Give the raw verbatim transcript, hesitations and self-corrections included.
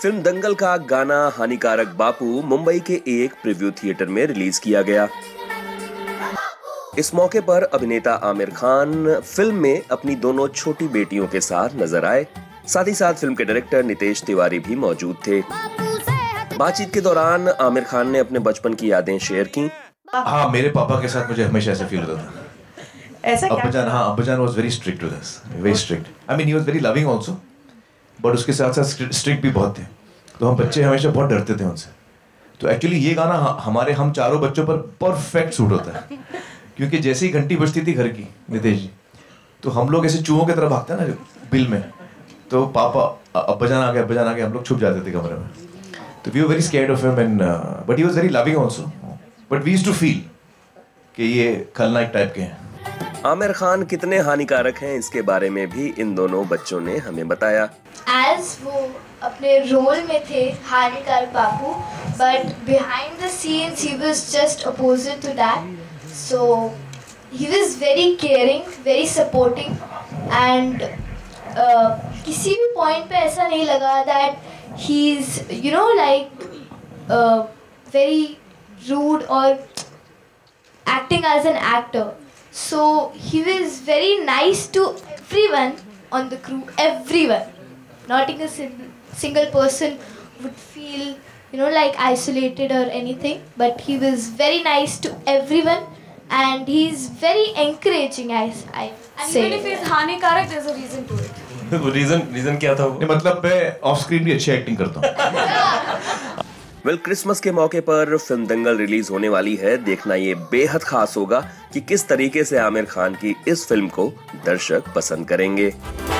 Film दंगल का गाना हानिकारक बापू मुंबई के एक प्रीव्यू थिएटर में रिलीज किया गया। इस मौके पर अभिनेता आमिर खान फिल्म में अपनी दोनों छोटी बेटियों के साथ नजर आए। साथ ही साथ फिल्म के डायरेक्टर नितेश तिवारी भी मौजूद थे। बातचीत के दौरान आमिर खान ने अपने बचपन की यादें शेयर की। हाँ, मेरे पापा के साथ मुझे हमेशा ऐसा फील होता था। ऐसा क्या? अब्बाजान, हाँ, अब्बाजान was very strict with us, very strict. I mean he was very loving also, but उसके साथ साथ स्ट्रिक्ट भी बहुत थे। तो हम बच्चे हमेशा बहुत डरते थे उनसे। तो एक्चुअली ये गाना हमारे हम चारों बच्चों पर परफेक्ट सूट होता है, क्योंकि जैसे ही घंटी बजती थी घर की, नितेश जी, तो हम लोग ऐसे चूहों की तरह भागते हैं ना बिल में, तो पापा अब्बाजान आ गए, अब्बाजान आ गए, हम लोग छुप जाते थे कमरे में। तो we were very scared of him and but he was very loving also, but we used to feel कि ये खलनायक टाइप के हैं। आमिर खान कितने हानिकारक हैं इसके बारे में भी इन दोनों बच्चों ने हमें बताया। एज वो अपने रोल में थे हानिकारक बापू, but behind the scenes he was just opposite to that. So he was very caring, very supporting and किसी भी पॉइंट पे ऐसा नहीं लगा that he is you know like very rude और acting as an actor. So he was very nice to everyone on the crew, everyone. Not a single, single person would feel, you know, like isolated or anything. But he was very nice to everyone, and he's very encouraging. I, I and say. even if he's हानिकारक, there's a reason to it. वो reason reason क्या था? वो मतलब मैं of screen भी अच्छी acting करता हूँ। वेल, क्रिसमस के मौके पर फिल्म दंगल रिलीज होने वाली है। देखना ये बेहद खास होगा कि किस तरीके से आमिर खान की इस फिल्म को दर्शक पसंद करेंगे।